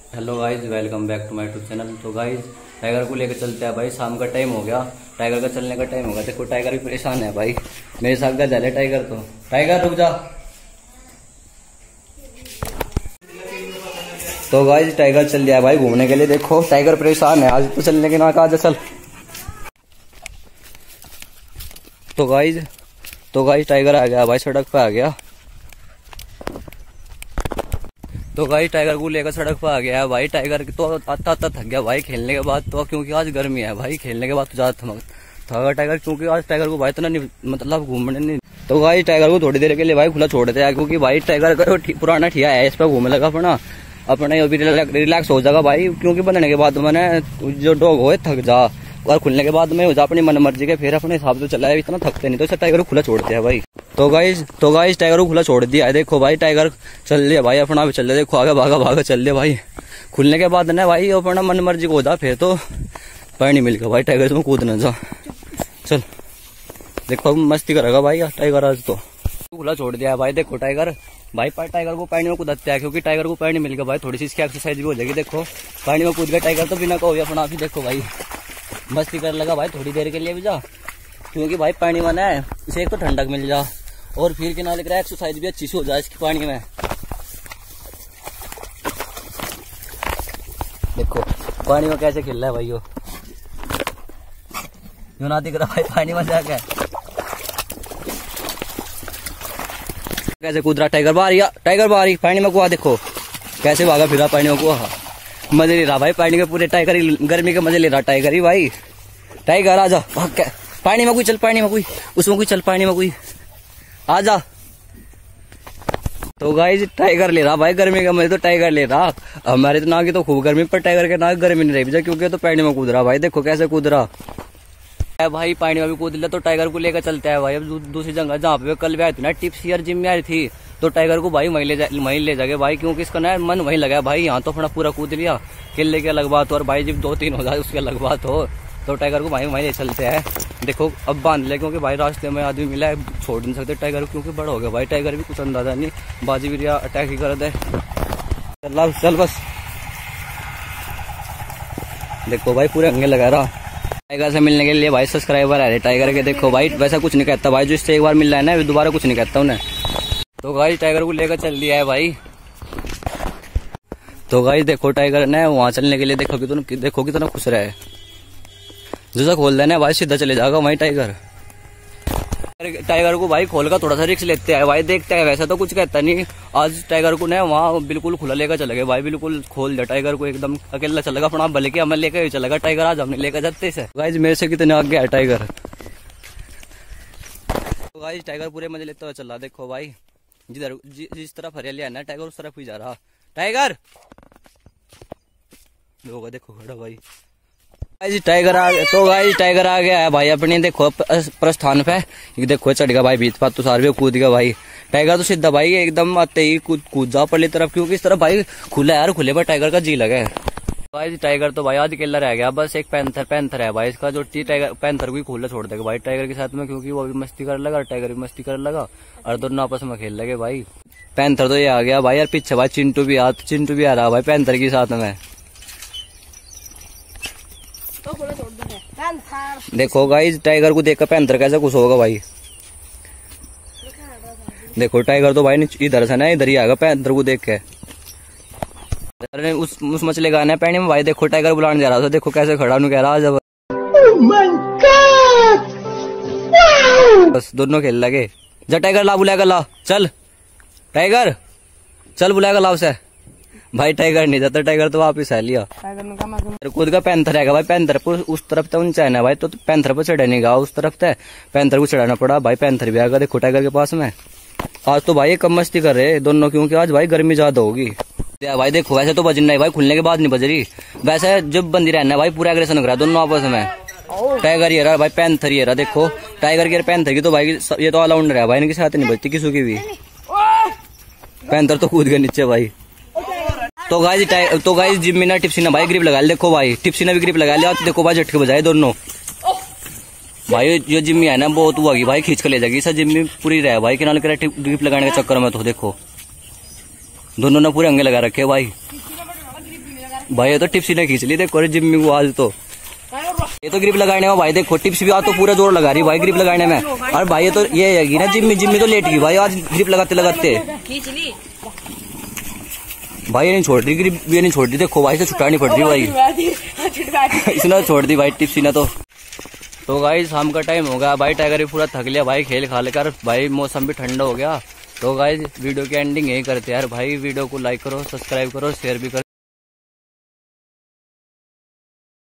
Hello guys, welcome back to my YouTube channel. तो guys tiger को लेकर चलते हैं भाई। शाम का टाइम हो गया, टाइगर का चलने का टाइम हो गया। देखो टाइगर भी परेशान है भाई, मेरे साथ गया जाले टाइगर। तो टाइगर रुक जा। तो गाइज टाइगर चल दिया भाई घूमने के लिए। देखो टाइगर परेशान है आज, तो चलने के ना कहा जा चल। तो गाइज टाइगर आ गया भाई, सड़क पे आ गया। तो गाइस टाइगर को लेकर सड़क पर आ गया है भाई। टाइगर तो आता थक गया भाई खेलने के बाद, तो क्योंकि आज गर्मी है भाई, खेलने के बाद तो ज्यादा थका टाइगर, क्योंकि आज टाइगर को भाई इतना नहीं मतलब घूमने नहीं। तो गाइस टाइगर को थोड़ी देर के लिए भाई खुला छोड़ देते हैं, क्योंकि भाई टाइगर का पुराना ठिया है, इस पर घूमने लगा अपना अभी रिलैक्स हो जाएगा भाई। क्योंकि बनने के बाद मैंने जो डॉग हो थक जा, और खुलने के बाद में हो जा अपनी मन मर्जी के, फिर अपने हिसाब से चला है, इतना थकते नहीं। तो इसे टाइगर को खुला छोड़ते हैं भाई। तो गाइस टाइगर को खुला छोड़ दिया है। देखो भाई टाइगर चल लिया भाई, अपना भी चल रहा। देखो आगे भागा चल लिया भाई। खुलने के बाद ना भाई अपना मन मर्जी को हो जा, फिर तो पैर नहीं मिलेगा भाई। टाइगर तुम कूद न जा, चल। देखो मस्ती करेगा भाई टाइगर आज तो खुला छोड़ दिया है भाई। देखो टाइगर को पानी में कूदते हैं, क्योंकि टाइगर को पानी मिल गया भाई, थोड़ी सी इसकी एक्सरसाइज भी हो जाएगी। देखो पानी में कूद गया टाइगर, तो बिना कहो अपना भी। देखो भाई मस्ती कर लगा भाई थोड़ी देर के लिए भी जा, क्योंकि भाई पानी में ना इसे एक तो ठंडक मिल जा, और फिर के नाले का एक्सरसाइज भी अच्छी से हो जाए इसकी पानी में। देखो पानी में कैसे खेल रहा है भाई, यो ना दिख रहा भाई पानी में जाके कैसे कूद रहा टाइगर बाहर पानी में कुआ। देखो कैसे भागा फिरा पानी में कुआ, मजे ले रहा भाई पानी के पूरे। टाइगर गर्मी के मजे ले रहा टाइगर ही भाई। टाइगर आजा भाग के पानी में कोई चल, पानी में कोई उसमें कोई चल, पानी में कोई आजा। तो गाइस टाइगर ले रहा भाई गर्मी का मजे, तो टाइगर ले रहा। हमारे तो ना की तो खूब गर्मी, पर टाइगर के ना गर्मी नहीं रही, क्योंकि तो पानी में कूद रहा भाई। देखो कैसे कूद रहा है भाई, पानी में भी कूद लिया। तो टाइगर को लेकर चलते हैं भाई अब दूसरी जगह, जहाँ पे कल भी आई थी ना टिप्स यार जिम में आई थी। तो टाइगर को भाई वहीं ले जाके भाई, क्योंकि इसका ना मन वहीं लगा भाई। यहाँ तो अपना पूरा कूद लिया, खेलने की अलग बात हो, और भाई जब 2-3 हो जाए उसकी अलग बात हो। तो टाइगर को भाई वहीं ले चलते हैं। देखो अब बांध ले, क्योंकि भाई रास्ते में आदमी मिला है, छोड़ नहीं सकते टाइगर को, क्योंकि बड़ा हो गया भाई। टाइगर भी कुछ अंदाजा नहीं, बाजी भी अटैक ही कर दे। चल बस। देखो भाई पूरे अंगे लगा रहा। टाइगर से मिलने के लिए भाई सब्सक्राइबर आ रहे टाइगर के। देखो भाई वैसा कुछ नहीं कहता भाई, जो इससे एक बार मिल रहा है ना दोबारा कुछ नहीं कहता उन्हें। तो गाइस टाइगर को लेकर चल दिया है भाई। तो गाइस देखो टाइगर ने वहां चलने के लिए देखो कितना खुश रहा है। जैसा खोल देना भाई सीधा चले जाएगा वहीं टाइगर को भाई खोल कर थोड़ा सा रिस्क लेते हैं भाई, देखते हैं। वैसा तो कुछ कहता नहीं। आज टाइगर को ना वहाँ बिल्कुल खुला लेकर चले गए भाई, बिल्कुल खोल दिया टाइगर को, एकदम अकेला चलेगा अपना, बल्कि हमें लेकर ही चलेगा टाइगर। आज हमने लेकर जाते से गाइस, मेरे से कितने आगे है टाइगर। तो गाइस टाइगर पूरे मजे लेते हुए चल रहा। देखो भाई जिस तरफ हरियाली है ना टाइगर उस तरफ ही जा रहा। टाइगर देखो खड़ा भाई। टाइगर आ गया है भाई अपने देखो प्रस्थान पे। देखो चढ़ गया भाई बीच पात, तो सारे कूद गया भाई। टाइगर तो सीधा भाई एकदम आते ही कूद जा पहली तरफ, क्योंकि इस तरफ भाई खुला है, यार खुले पर टाइगर का जी लगा है भाई। टाइगर तो भाई आज अकेला रह गया, बस एक पैंथर है भाई इसका, जो टाइगर पैंथर को खुला छोड़ देगा भाई टाइगर के साथ में, क्योंकि वो भी मस्ती कर लगा, टाइगर भी मस्ती कर लगा, और दोनों आपस में खेल लगे भाई। पैंथर तो ये आ गया भाई, यार पीछे भाई चिंटू भी आ रहा भाई पैंथर के साथ में। देखो गाइस टाइगर को देखकर पैंथर कैसे खुश होगा भाई। देखो टाइगर तो भाई इधर से ना इधर ही आएगा पैंथर को देख के। उस मछली का आना पानी में भाई। देखो टाइगर बुलाने जा रहा था, देखो कैसे खड़ा कह रहा जब बस दोनों खेल लगे। जा टाइगर ला बुलाएगा, ला चल टाइगर चल बुलाएगा लाव से भाई। टाइगर नहीं जाता, टाइगर तो वापिस आ लिया। खुद का पैंथर है भाई, पैंथर पर उस तरफ तो ऊंचा है ना भाई, तो पैंथर पर चढ़े नहीं गा उस तरफ से, पैंथर को चढ़ाना पड़ा भाई। पैंथर भी आएगा देखो टाइगर के पास में। आज तो भाई कम मस्ती कर रहे दोनों, क्योंकि आज भाई गर्मी ज्यादा होगी भाई। देखो वैसे तो बजना है भाई, खुलने के बाद नहीं बज रही, वैसे जब बंदी रहना भाई पूरा एग्रेशन कर रहा है दोनों आपस में। टाइगर ये रहा भाई, पैंथर ये रहा। देखो टाइगर की पैंथर की तो भाई ये तो ऑलराउंडर है भाई, इनके साथ नहीं बजती किसी की भी। पैंथर तो कूद गए नीचे भाई। तो गाइस जिम में ना टिप्सी ना भाई ग्रिप लगा ले। देखो भाई टिप्सी ने भी ग्रिप लगा लिया, तो देखो भाई झटके बजाए दोनों भाई। ये जिम्मी है ना बहुत हुआ भाई, खींच कर ले जाएगी सर जिम्मी पूरी रहे भाई, किनारे ग्रिप लगाने के चक्कर में। तो देखो दोनों ने पूरे अंगे लगा रखे भाई। भाई ये तो टिप्सी ने खींच ली देखो जिम्मी को आज तो। ये तो ग्रिप लगाने में भाई देखो टिप्स भी आज तो पूरा जोर लगा रही भाई ग्रिप लगाने में। और भाई ये तो ये है ना जिम्मी तो लेट गई भाई आज ग्रिप लगाते लगाते। भाई ये नहीं छोड़ रही ग्रिप, ये नहीं छोड़ रही देखो भाई से छुटानी पड़ रही भाई इसने छोड़ दी भाई टिप्सी ने तो भाई शाम का टाइम हो गया भाई टाइगर भी पूरा थक लिया भाई खेल खा लेकर भाई मौसम भी ठंडा हो गया। तो गाइस वीडियो की एंडिंग यही करते हैं यार भाई। वीडियो को लाइक करो, सब्सक्राइब करो, शेयर भी करो।